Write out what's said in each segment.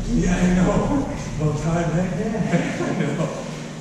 Yeah, I know. Long time, eh? Yeah. I know.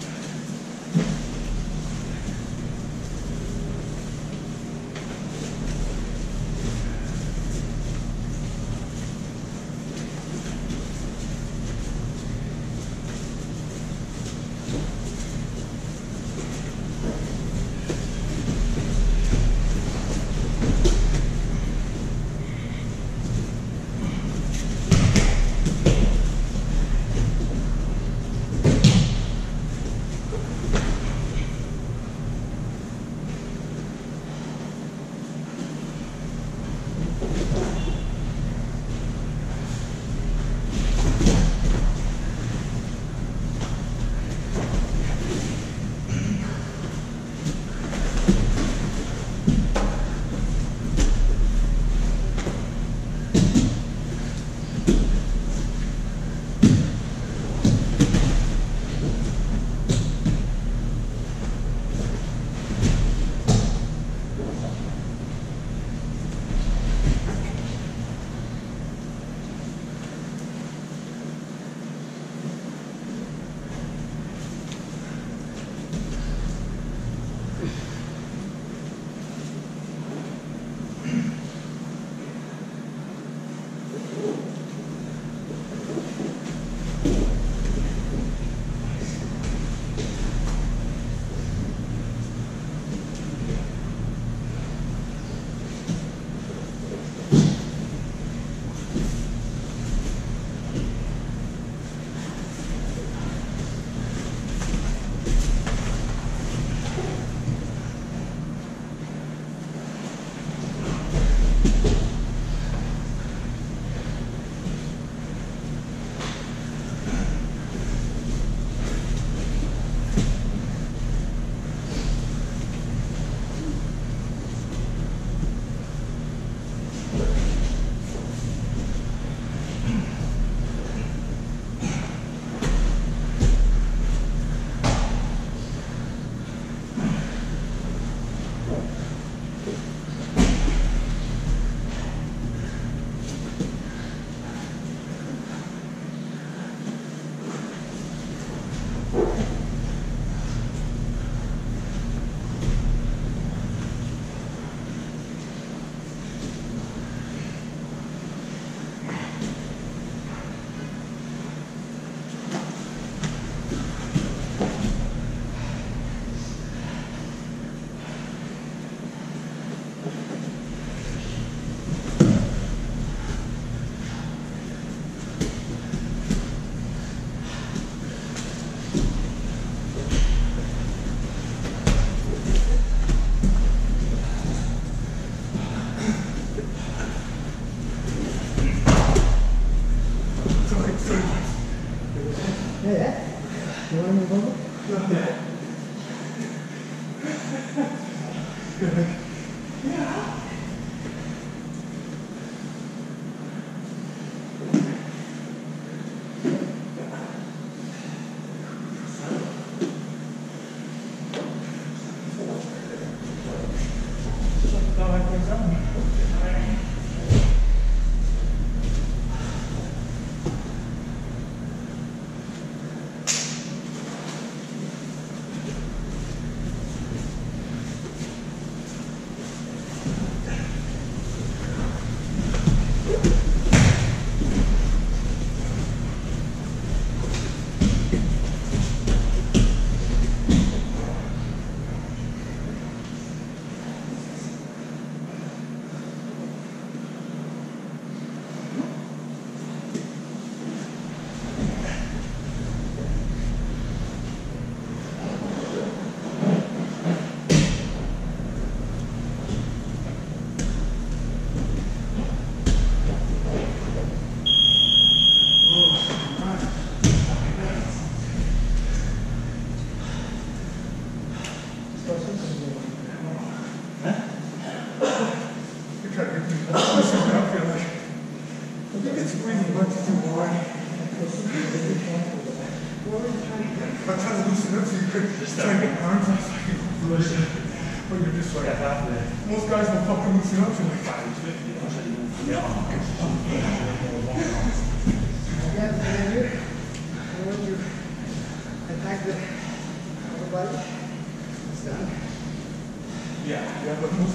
Most guys will fucking loosen up to me. Yeah.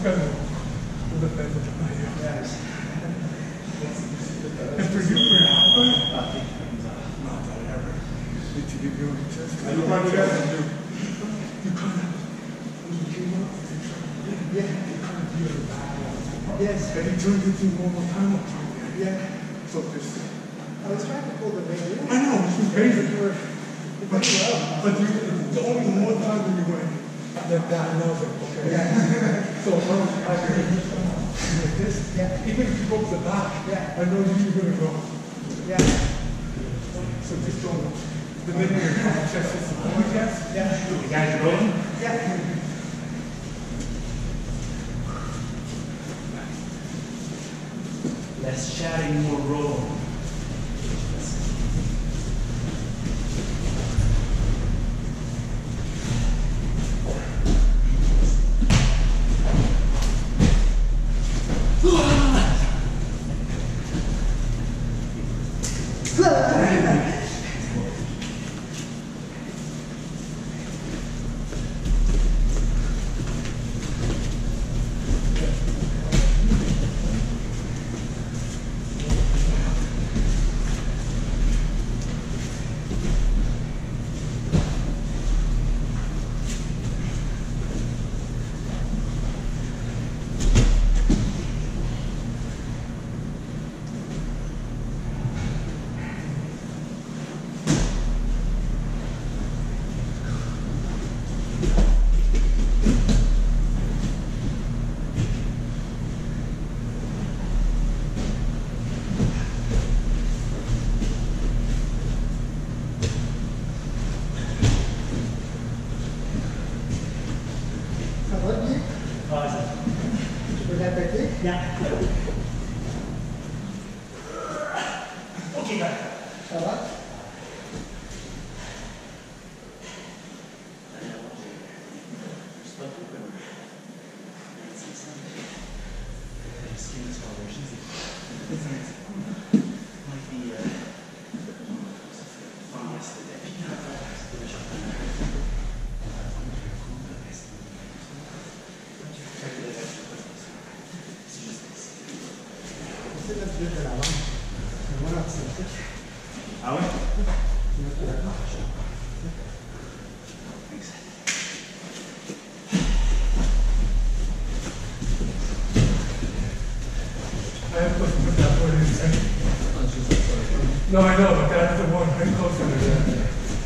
buscando un defensa tamaño. Es for you, for your husband? Not that I ever need to give you a chance. I don't want you guys to do. You kind of, when you came up, yeah, you kind of view the back all the time. Yes. And he turned into one more time up time. Yeah. So this. I was trying to pull the baby. I know, this was crazy. But the only one time when you went like that, and I was like, okay. Yeah. So I heard you like this. Yeah. Even if you go to the back, yeah. I know you're going to go. Yeah. So just don't. The minute your chest is going, yes? Yeah. You guys are rolling? Yeah. Less chatting, more rolling. Yeah. Okay, guys. Ça va? C'est le plus de la vente. C'est mon activité. Ah ouais? No, I know, but that's the one right closer to that.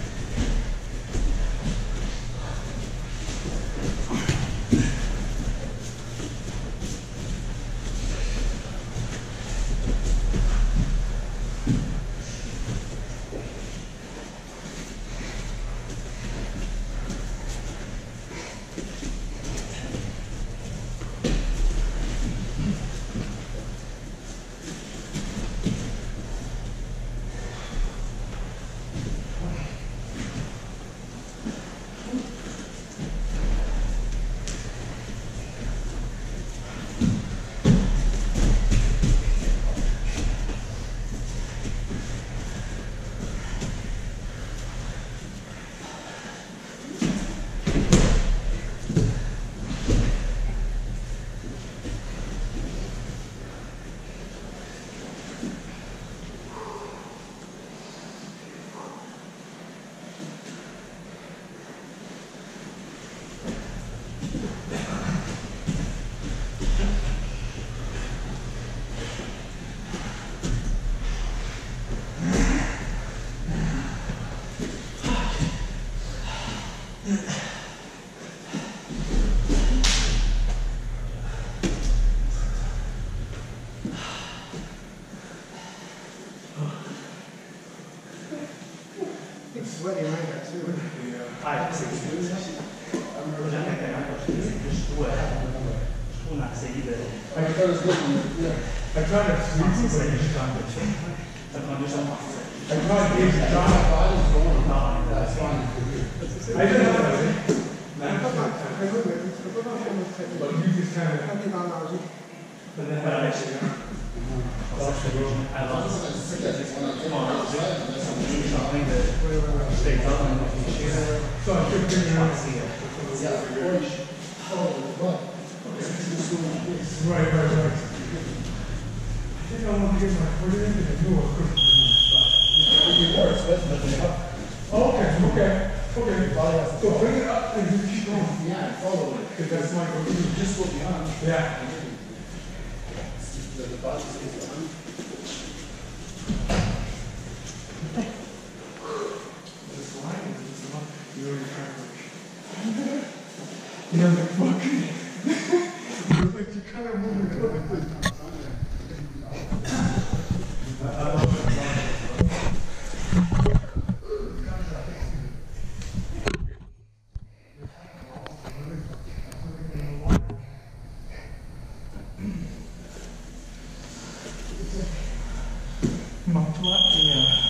It's sweaty right there too. Ah, c'est juste. Jamais c'est juste ouais. Je trouve qu'on a essayé de. I tried to sleep. I tried to sleep, but Ça prend 2 secondes. I tried to get John. I didn't know that. But you just kind of. But then I actually. So I took want to get my foot in and I knew I couldn't. Okay. So bring it up and you keep going. Yeah, follow it. Because that's my go-to. Just go beyond. Yeah. The bus is on. This line is just about you know you're trying to you know the fucking you're like you kind of moving it like this. Montreal thì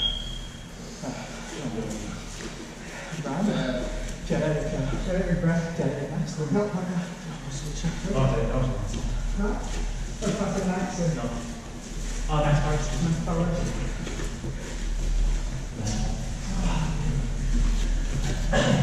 bán chờ đây được chờ đây được bán chờ đây được bán xuống đâu mà Oh, that was đó tôi phát sinh lại rồi no. Oh, that's hard. tao lên